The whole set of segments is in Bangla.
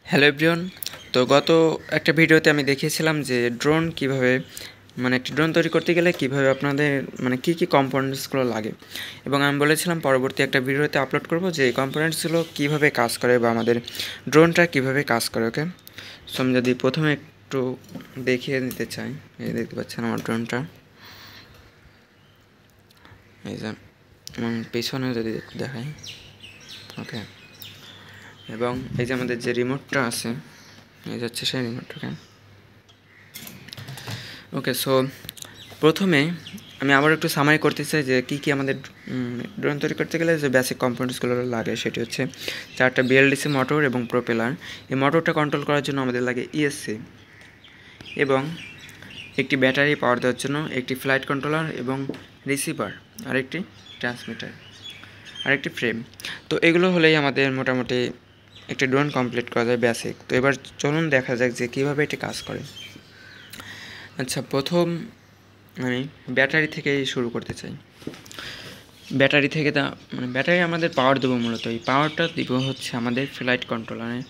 Hello everyone. তো গত একটা ভিডিওতে আমি দেখিয়েছিলাম যে ড্রোন কিভাবে একটি ড্রোন তৈরি করতে গেলে কিভাবে আপনাদের কী কী কম্পোনেন্টসগুলো লাগে, এবং আমি বলেছিলাম পরবর্তী একটা ভিডিওতে আপলোড করব যে এই কম্পোনেন্টসগুলো কীভাবে কাজ করে বা আমাদের ড্রোনটা কীভাবে কাজ করে। ওকে, সো আমি যদি প্রথমে একটু দেখিয়ে নিতে চাই, এই দেখতে পাচ্ছেন আমার ড্রোনটা, এই যে, এবং পেছনে যদি দেখাই। ওকে, এবং এই যে আমাদের যে রিমোটটা আছে, এই যাচ্ছে সেই রিমোটটাকে। ওকে, সো প্রথমে আমি আবার একটু সামারি করতে চাই যে কী কী আমাদের ড্রোন তৈরি করতে গেলে যে বেসিক কম্পোনেন্টসগুলো লাগে। সেটি হচ্ছে 4টা বিএলডিসি মোটর এবং প্রোপেলার। এই মোটরটা কন্ট্রোল করার জন্য আমাদের লাগে ইএসসি, এবং একটি ব্যাটারি পাওয়ার দেওয়ার জন্য একটি ফ্লাইট কন্ট্রোলার এবং রিসিভার, আরেকটি ট্রান্সমিটার, আরেকটি ফ্রেম। তো এগুলো হলেই আমাদের মোটামুটি একটি ড্রোন কমপ্লিট করা যায় বেসিক। তো এবার চলুন দেখা যাক যে কীভাবে এটি কাজ করে। আচ্ছা, প্রথম আমি ব্যাটারি থেকেই শুরু করতে চাই। ব্যাটারি থেকে ব্যাটারি আমাদের পাওয়ার দেবো, মূলত এই পাওয়ারটা দিব হচ্ছে আমাদের ফ্লাইট কন্ট্রোলারে।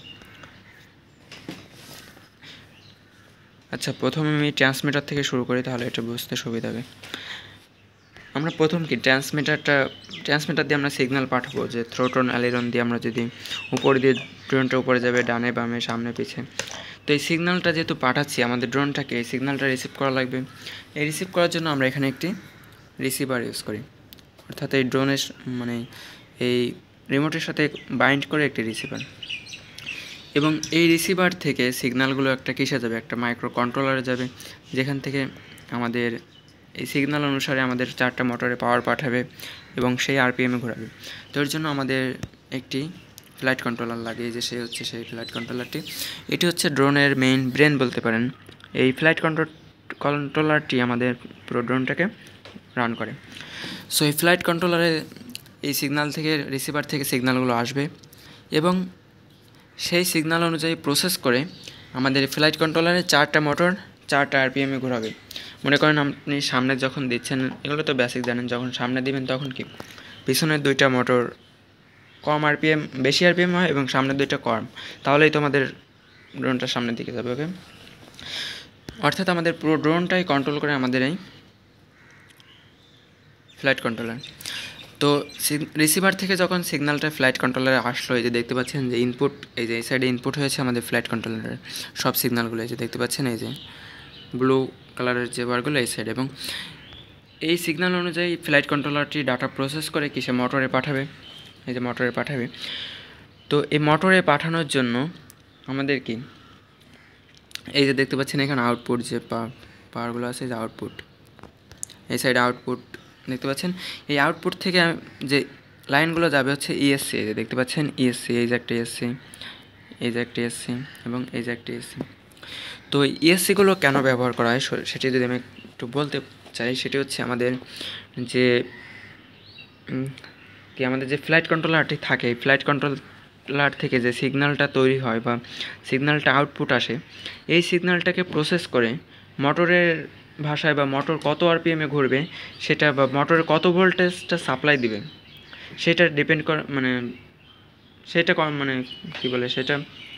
আচ্ছা, প্রথমে আমি ট্রান্সমিটার থেকে শুরু করি, তাহলে এটা বুঝতে সুবিধা হবে। আমরা প্রথম কি ট্রান্সমিটার দিয়ে আমরা সিগন্যাল পাঠাবো, যে থ্রোটন অ্যালিরন দিয়ে আমরা যদি উপরে দিয়ে ড্রোনটা উপরে যাবে, ডানে বামে সামনে পিছে। তো এই সিগন্যালটা যেহেতু পাঠাচ্ছি আমাদের ড্রোনটাকে, এই সিগন্যালটা রিসিভ করা লাগবে। এই রিসিভ করার জন্য আমরা এখানে একটি রিসিভার ইউজ করি, অর্থাৎ এই ড্রোনের এই রিমোটের সাথে বাইন্ড করে একটি রিসিভার। এবং এই রিসিভার থেকে সিগন্যালগুলো একটা কিসে যাবে, একটা মাইক্রো কন্ট্রোলারে যাবে, যেখান থেকে আমাদের এই সিগন্যাল অনুসারে আমাদের 4টা মোটরে পাওয়ার পাঠাবে এবং সেই আরপিএমে ঘোরাবে। তো এর জন্য আমাদের একটি ফ্লাইট কন্ট্রোলার লাগে, যে সেই ফ্লাইট কন্ট্রোলারটি। এটি হচ্ছে ড্রোনের মেইন ব্রেন বলতে পারেন। এই ফ্লাইট কন্ট্রোলারটি আমাদের পুরো ড্রোনটাকে রান করে। সো এই ফ্লাইট কন্ট্রোলারে এই সিগন্যাল থেকে, রিসিভার থেকে সিগন্যালগুলো আসবে এবং সেই সিগন্যাল অনুযায়ী প্রসেস করে আমাদের ফ্লাইট কন্ট্রোলারে 4টা মোটর 4টা আরপিএমে ঘোরাবে। মনে করেন আপনি সামনে যখন দিচ্ছেন, এগুলো তো বেসিক জানেন, যখন সামনে দিবেন তখন কি পিছনের 2টা মোটর কম আরপিএম, বেশি আরপিএম হয়, এবং সামনের 2টা কম, তাহলেই তো আমাদের ড্রোনটা সামনের দিকে যাবে। ওকে, অর্থাৎ আমাদের পুরো ড্রোনটাই কন্ট্রোল করে আমাদের এই ফ্লাইট কন্ট্রোলার। তো রিসিভার থেকে যখন সিগন্যালটা ফ্লাইট কন্ট্রোলারে আসলো, এই যে দেখতে পাচ্ছেন যে ইনপুট, এই যে এই সাইডে ইনপুট হয়েছে আমাদের ফ্লাইট কন্ট্রোলারের সব সিগন্যালগুলো, এই যে দেখতে পাচ্ছেন এই যে ব্লু কালারের যে বারগুলো এই সাইড, এবং এই সিগন্যাল অনুযায়ী ফ্লাইট কন্ট্রোলারটি ডাটা প্রসেস করে কিসে মোটরে পাঠাবে, এই যে মোটরে পাঠাবে। তো এই মোটরে পাঠানোর জন্য আমাদের কি, এই যে দেখতে পাচ্ছেন এখানে আউটপুট যে পাওয়ারগুলো আছে, যে আউটপুট, এই সাইডে আউটপুট দেখতে পাচ্ছেন। এই আউটপুট থেকে যে লাইনগুলো যাবে হচ্ছে ইএসসি, এই যে দেখতে পাচ্ছেন ইএসসি, এই যে একটা ইএসসি, এই যে একটা ইএসসি, এবং এই যে একটা ইএসসি। তো ইএসসিগুলো কেন ব্যবহার করা হয় সেটি যদি আমি একটু বলতে চাই, সেটি হচ্ছে আমাদের যে আমাদের যে ফ্লাইট কন্ট্রোলারটি থাকে, এই ফ্লাইট কন্ট্রোলার থেকে যে সিগন্যালটা তৈরি হয় বা সিগন্যালটা আউটপুট আসে, এই সিগন্যালটাকে প্রসেস করে মোটরের ভাষায় বা মোটর কত আরপিএমে ঘুরবে সেটা, বা মোটরের কত ভোল্টেজটা সাপ্লাই দিবে সেটা ডিপেন্ড করে, সেটা কী বলে, সেটা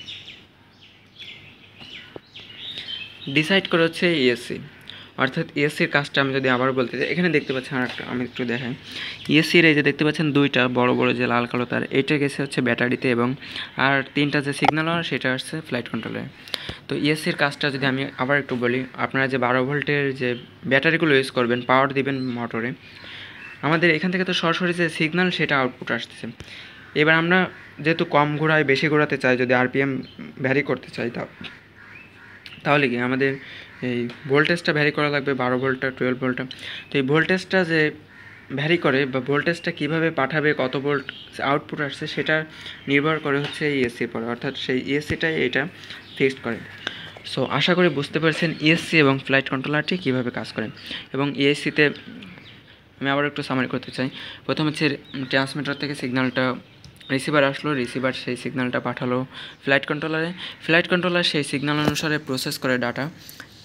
ডিসাইড করে হচ্ছে ইএসসি। অর্থাৎ ইএসসির কাজটা আমি যদি আবার বলতে চাই, এখানে দেখতে পাচ্ছেন আরেকটা, আমি একটু দেখাই। ইএসসির এই যে দেখতে পাচ্ছেন 2টা বড় বড় যে লাল কালো তার, এইটা গেছে হচ্ছে ব্যাটারিতে, এবং আর 3টা যে সিগন্যাল হয় সেটা আসছে ফ্লাইট কন্ট্রোলারে। তো ইএসসির কাজটা যদি আমি আবার একটু বলি, আপনারা যে 12 ভোল্টের যে ব্যাটারিগুলো ইউজ করবেন, পাওয়ার দিবেন মোটরে, আমাদের এখান থেকে তো সরাসরি যে সিগন্যাল সেটা আউটপুট আসতেছে। এবার আমরা যেহেতু কম ঘোরায় বেশি ঘোরাতে চাই, যদি আরপিএম ভ্যারি করতে চাই, তাহলে কি আমাদের এই ভোল্টেজটা ভ্যারি করা লাগবে, 12 ভোল্টটা 12 ভোল্টটা। তো এই ভোল্টেজটা যে ভ্যারি করে, বা ভোল্টেজটা কীভাবে পাঠাবে, কত ভোল্ট আউটপুট আসছে, সেটা নির্ভর করে হচ্ছে এই ইএসসির পরে, অর্থাৎ সেই ইএসসিটাই এটা ফিক্সড করে। সো আশা করি বুঝতে পারছেন ইএসসি এবং ফ্লাইট কন্ট্রোলারটি কীভাবে কাজ করে। এবং ইএসসিতে আমি আবার একটু সামারি করতে চাই। প্রথম হচ্ছে ট্রান্সমিটার থেকে সিগন্যালটা রিসিভার আসলো, রিসিভার সেই সিগন্যালটা পাঠালো ফ্লাইট কন্ট্রোলারে, ফ্লাইট কন্ট্রোলার সেই সিগন্যাল অনুসারে প্রসেস করে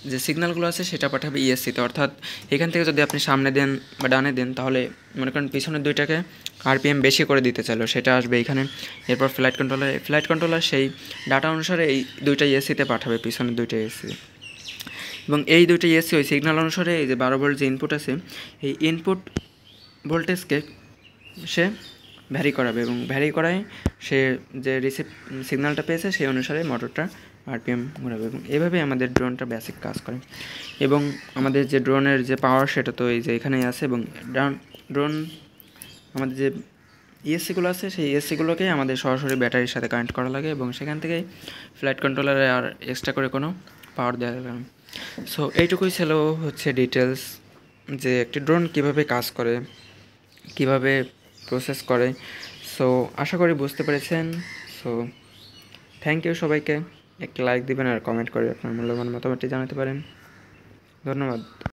যে সিগন্যালগুলো আছে সেটা পাঠাবে ইএসসিতে, অর্থাৎ এখান থেকে যদি আপনি সামনে দেন বা ডানে দেন তাহলে মনে করেন পিছনের দুইটাকে আরপিএম বেশি করে দিতে চাইলো, সেটা আসবে এখানে। এরপর ফ্লাইট কন্ট্রোলার সেই ডাটা অনুসারে এই দুইটা ইএসসিতে পাঠাবে, পিছনের দুইটা ইএসসি, এবং এই দুইটা ইএসসি ওই সিগন্যাল অনুসারে এই যে 12 ভোল্ট যে ইনপুট আছে এই ইনপুট ভোল্টেজকে সে ভ্যারি করাবে, এবং ভ্যারি করায় সে যে রিসিভ সিগন্যালটা পেয়েছে সেই অনুসারে মোটরটা আরপিএম ঘোরাবে, এবং এভাবেই আমাদের ড্রোনটা বেসিক কাজ করে। এবং আমাদের যে ড্রোনের যে পাওয়ার সেটা তো এই যে এখানেই আছে, এবং ড্রোন আমাদের যে ইএসসিগুলো আছে সেই ইএসসিগুলোকেই আমাদের সরাসরি ব্যাটারির সাথে কানেক্ট করা লাগে, এবং সেখান থেকেই ফ্লাইট কন্ট্রোলারে আর এক্সট্রা করে কোনো পাওয়ার দেওয়া লাগে না। সো এইটুকুই ছিল হচ্ছে ডিটেলস, যে একটি ড্রোন কীভাবে কাজ করে, কিভাবে প্রসেস করে। সো আশা করি বুঝতে পেরেছেন। সো থ্যাংক ইউ সবাইকে, একটা লাইক দিবেন আর কমেন্ট করে আপনার মূল্যবান মতামতটি জানাতে পারেন। ধন্যবাদ।